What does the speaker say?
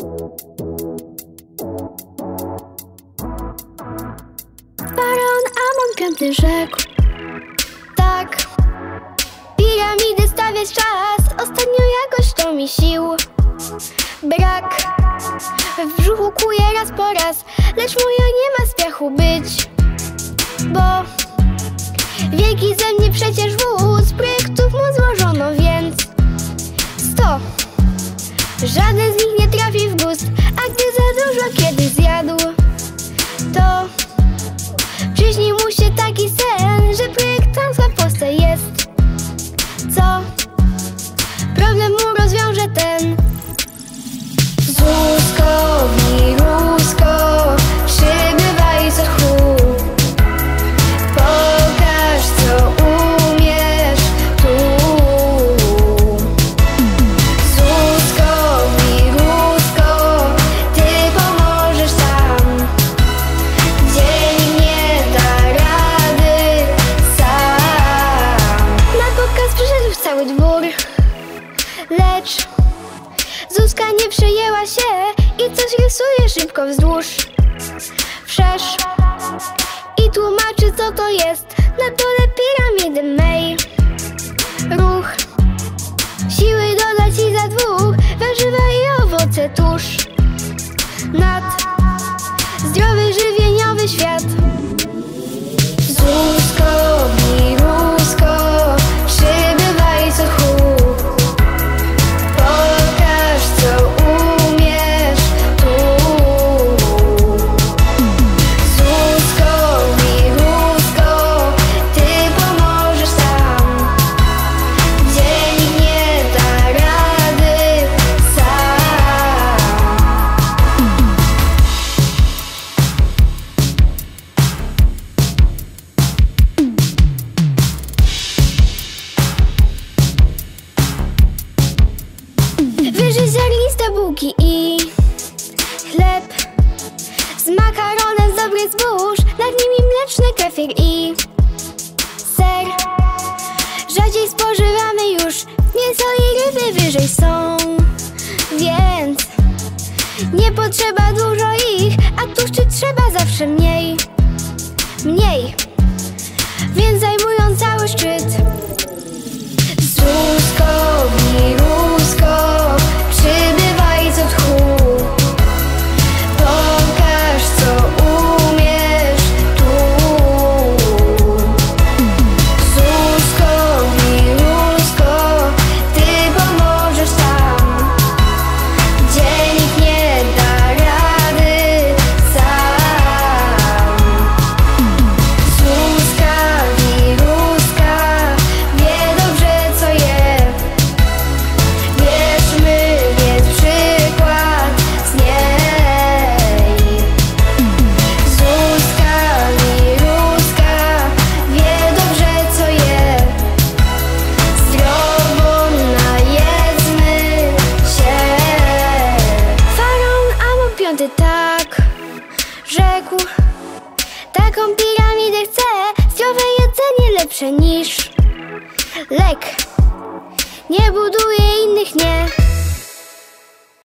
Faraon Amon V rzekł: tak, piramidy stawiać czas. Ostatnio jakoś to mi sił brak. W brzuchu kuje raz po raz, lecz moja nie ma spiachu być, bo wielki ze mnie przecież wóz. Projektów mu złożono więc 100. Żaden z nich nie trafi w gust, a gdy za dużo kiedyś zjadł, to przyśnił mu się taki sen, że projektanctwa w Polsce jest. Co? Problem mu rozwiąże ten. Złusko, wirusko, przybywaj co tchu. Pokaż co umiesz tu. Złusko, wirusko, ty pomożesz tam, gdzie nie da rady sam. Na pokaz przyszedł cały dwór, lecz Zuzka nie przejęła się i coś rysuje szybko wzdłuż wszerz i tłumaczy co to jest na dole piramidy mej. Ruch, siły dodać i za dwóch, warzywa i owoce tuż nad zdrowy, żywieniowy świat. Zuzko, wirusko, przybywaj co tchu. Wyżyć ziarniste bułki i chleb z makaronem z dobrych zbóż, nad nimi mleczny kefir i ser. Rzadziej spożywamy już mięso i ryby wyżej są, więc nie potrzeba dużo ich, a tłuszczy trzeba zawsze mniej. Mniej, więc zajmują cały szczyt. Zuzko, wirusko, przybywaj co tchu. Pokaż co umiesz tu. Zuzko, wirusko, ty pomożesz tam, gdzie nikt nie da rady sam. Zuzka, wiruska, wie dobrze co je. Bierzmy więc przykład z niej. Zuzka, wiruska, wie dobrze co je. Zdrowo najedzmy się. Faraon Amon V tak rzekł: taką piramidę chcę, zdrowe jedzenie lepsze niż lek. Nie buduje innych, nie.